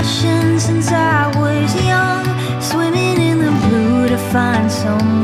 ocean since I was young, swimming in the blue to find some